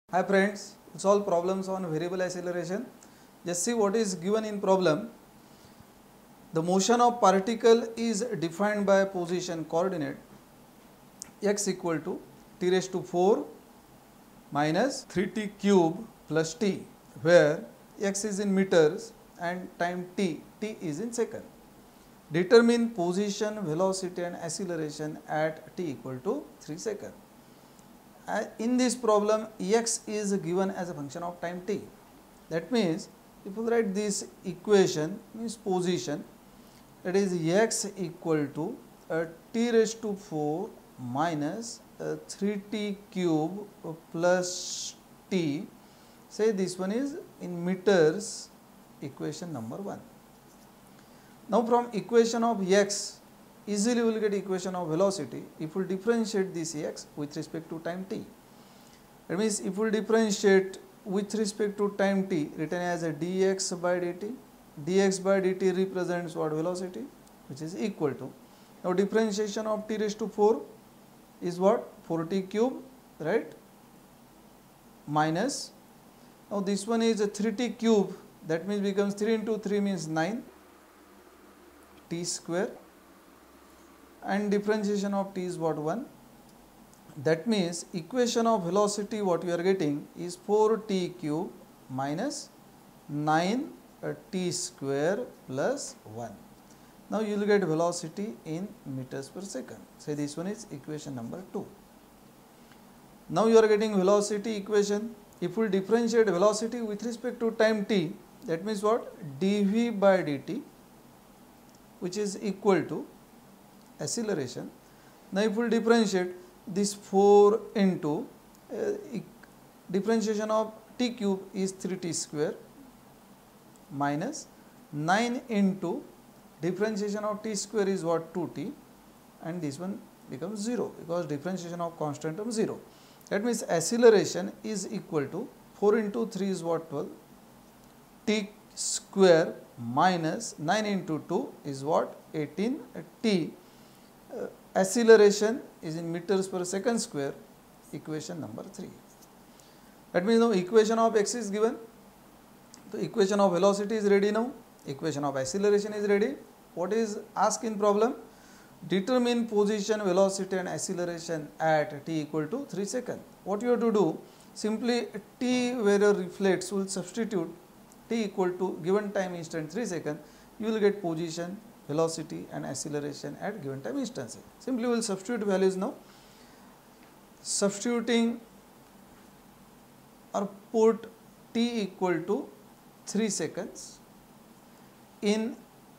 Hi friends, we'll solve problems on variable acceleration. Just see what is given in problem. The motion of particle is defined by position coordinate x equal to t raised to 4 minus 3t cube plus t, where x is in meters and time t is in second. Determine position, velocity and acceleration at t equal to 3 seconds. In this problem, x is given as a function of time t. That means if you write this equation, means position, that is x equal to t raised to 4 minus 3t cube plus t. Say this one is in meters, equation number 1. Now from equation of x, easily we will get equation of velocity if we differentiate this x with respect to time t. That means if we differentiate with respect to time t, written as a dx by dt, dx by dt represents what? Velocity, which is equal to, now differentiation of t raised to 4 is what? 4t cube, right, minus, now this one is a 3t cube, that means becomes 3 into 3 means 9 t square, and differentiation of t is what? 1. That means equation of velocity what you are getting is 4t cube minus 9 t square plus 1. Now you will get velocity in meters per second. Say this one is equation number 2. Now you are getting velocity equation. If we differentiate velocity with respect to time t, that means what? dv by dt, which is equal to acceleration. Now if we differentiate this 4 into differentiation of t cube is 3t square minus 9 into differentiation of t square is what? 2t, and this one becomes 0 because differentiation of constant term 0. That means acceleration is equal to 4 into 3 is what? 12 t square minus 9 into 2 is what? 18 t. Acceleration is in meters per second square, equation number 3. That means now equation of x is given, the equation of velocity is ready now, equation of acceleration is ready. What is asked in problem? Determine position, velocity and acceleration at t equal to 3 seconds. What you have to do? Simply t where reflects will substitute t equal to given time instant 3 seconds, you will get position, velocity and acceleration at given time instance. Simply we will substitute values now. Substituting or put t equal to 3 seconds in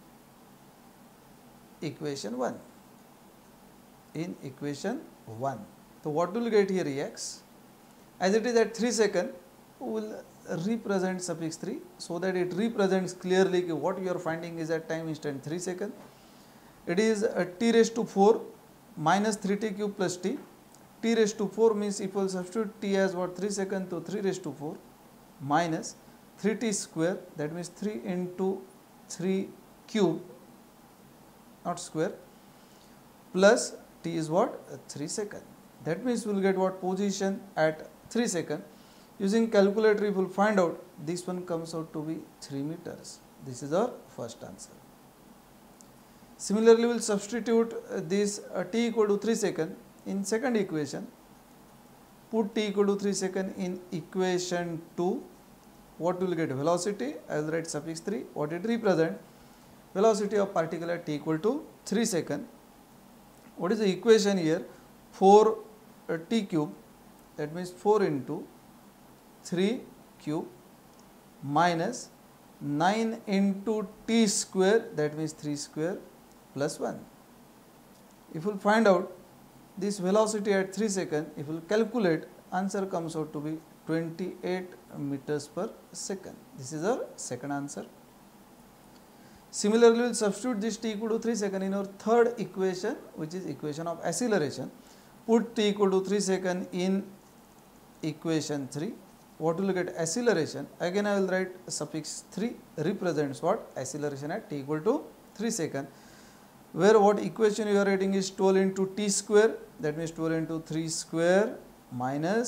equation 1. In equation 1. So what will get here? X. As it is at 3 seconds, we will represent suffix 3 so that it represents clearly what you are finding is at time instant 3 seconds. It is t raised to 4 minus 3t cube plus t. T raised to 4 means if we will substitute t as what? 3 seconds, to 3 raised to 4 minus 3t square, that means 3 into 3 cube, not square, plus t is what? 3 seconds. That means we will get what? Position at 3 seconds. Using calculator, if we will find out, this one comes out to be 3 meters. This is our first answer. Similarly, we will substitute this t equal to 3 seconds in second equation. Put t equal to 3 seconds in equation 2. What will get? Velocity. I will write suffix 3. What it represents? Velocity of particle at t equal to 3 seconds. What is the equation here? 4 t cube, that means 4 into 3 cube minus 9 into t square, that means 3 square plus 1. If we will find out this velocity at 3 seconds, if we will calculate, answer comes out to be 28 meters per second. This is our second answer. Similarly, we will substitute this t equal to 3 seconds in our third equation, which is equation of acceleration. Put t equal to 3 seconds in equation 3. What will get? Acceleration. Again I will write suffix 3 represents what? Acceleration at t equal to 3 seconds. Where what equation you are writing is 12 into t square, that means 12 into 3 square minus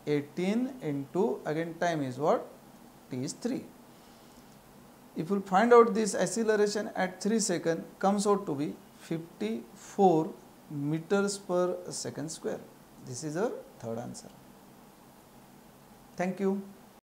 18 into again time is what? T is 3. If you find out this acceleration at 3 seconds, comes out to be 54 meters per second square. This is our third answer. Thank you.